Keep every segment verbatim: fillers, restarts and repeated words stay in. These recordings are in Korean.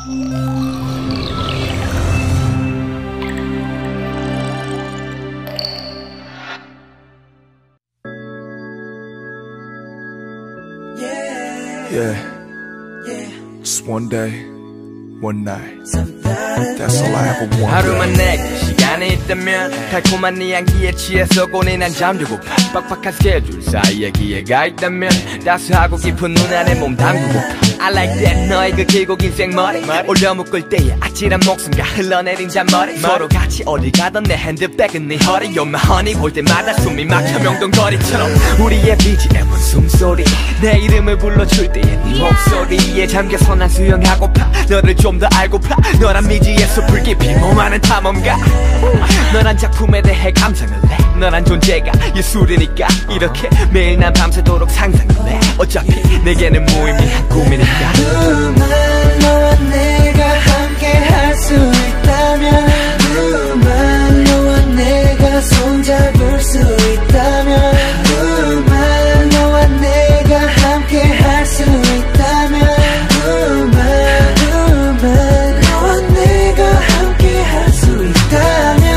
Yeah, just one day, one night. That's all I ever wanted. 하루만 내게 시간이 있다면 달콤한 네 향기에 취해서 고뇌난 잠들고파. 빡빡한 스케줄 사이에 기회가 있다면 따스하고 깊은 눈 안에 몸 담그고파. I like that 너의 그 길고 긴 생머리 올려 묶을 때의 아찔한 목숨과 흘러내린 잔머리 서로 같이 어딜 가던 내 핸드백은 네 허리 You're my honey 볼 때마다 숨이 막혀 명동거리처럼 우리의 비지엠은 숨소리 내 이름을 불러줄 때의 네 목소리에 잠겨서 난 수영하고파 너를 좀 더 알고파 너란 미지에서 불 깊이 몸하는 탐험가 너란 작품에 대해 감상을 해 너란 존재가 예술이니까 이렇게 매일 난 밤새도록 상상을 해 어차피 내게는 무의미한 꿈이니까 누만 너와 내가 함께 할 수 있다면 누만 너와 내가 손잡을 수 있다면 누만 너와 내가 함께 할 수 있다면 누만 누만 너와 내가 함께 할 수 있다면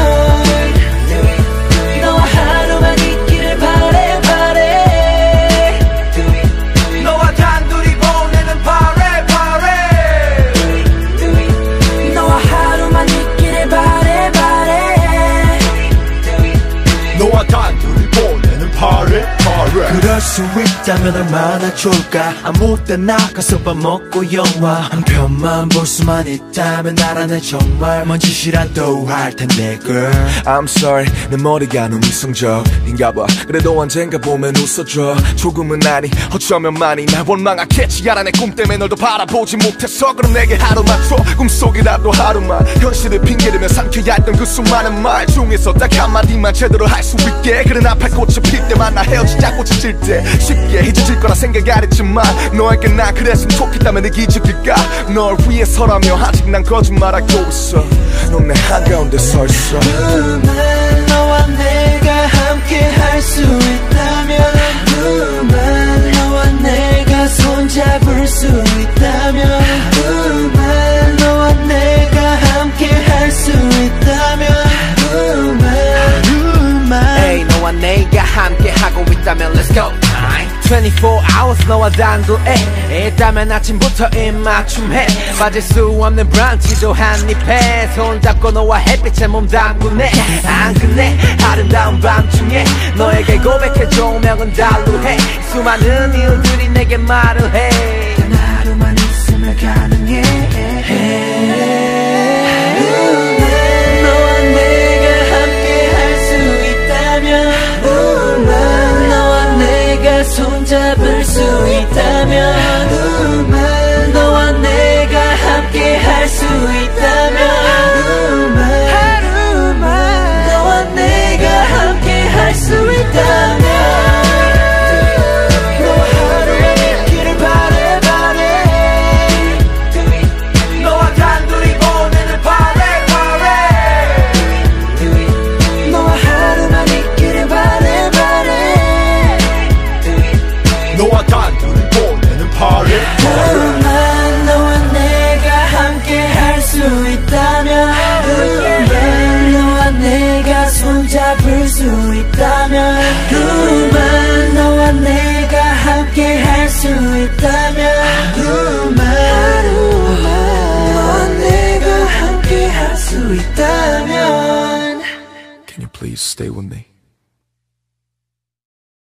너와 하루만 있기를 바래 바래 너와 단둘이 보내는 바래 바래 너와 하루만 있기를 바래 바래 너와 단둘이 보내는 파래 파래 그럴 수 있다면 얼마나 좋을까 아무 때나 가서 밥 먹고 영화 한 편만 볼 수만 있다면 나라는 정말 먼 짓이라도 할 텐데 girl I'm sorry 내 머리가 너무 이성적인가 봐 그래도 언젠가 보면 웃어줘 조금은 아니 어쩌면 많이 날 원망하겠지 알아 내 꿈 때문에 널 더 바라보지 못해서 그럼 내게 하루만 줘 꿈속이라도 하루만 현실을 핑계대며 삼켜야 했던 그 수많은 말 중에서 딱 한마디만 제대로 할 수 있게 그래 나팔 꽃이 필 때만 나 헤어지자 꽃이 질 때 쉽게 잊어질 거라 생각 안 했지만 너에게 난 그랬으면 좋겠다면 내 기적일까 널 위해서라며 아직 난 거짓말하고 있어 넌 내 한가운데 서 있어 누만 너와 내가 함께 할 수 있다면 누만 너와 내가 손잡을 수 있다면 누만 너와 내가 함께 할 수 있다면 누만 누만 Hey 너와 내가 함께 하고 있다면 Let's go twenty-four hours 너와 단둘에 있다면 아침부터 입맞춤해 빠질 수 없는 브런치도 한입해 손잡고 너와 햇빛에 몸 담그네 안 끝내 아름다운 밤중에 너에게 고백해 조명은 달루해 수많은 이유들이 내게 말을 해 단 하루만 있으면 가능해 너와 내가 함께 할 수 있다면 너와 내가 손잡을 수 있다면 누만 너와 내가 함께 할 수 있다면 누만 하루만 너와 내가 함께 할 수 있다면 너와 하루만 있기를 바래 바래 너와 단둘이 보내는 바래 바래 너와 하루만 있기를 바래 바래 너와 단둘이 보내는 파래 누만 너와 내가 함께 할 수 있다면 누만 너와 내가 손잡을 수 있다면 누만 너와 내가 함께 할 수 있다면 누만 너와 내가 함께 할 수 있다면 Can you please stay with me?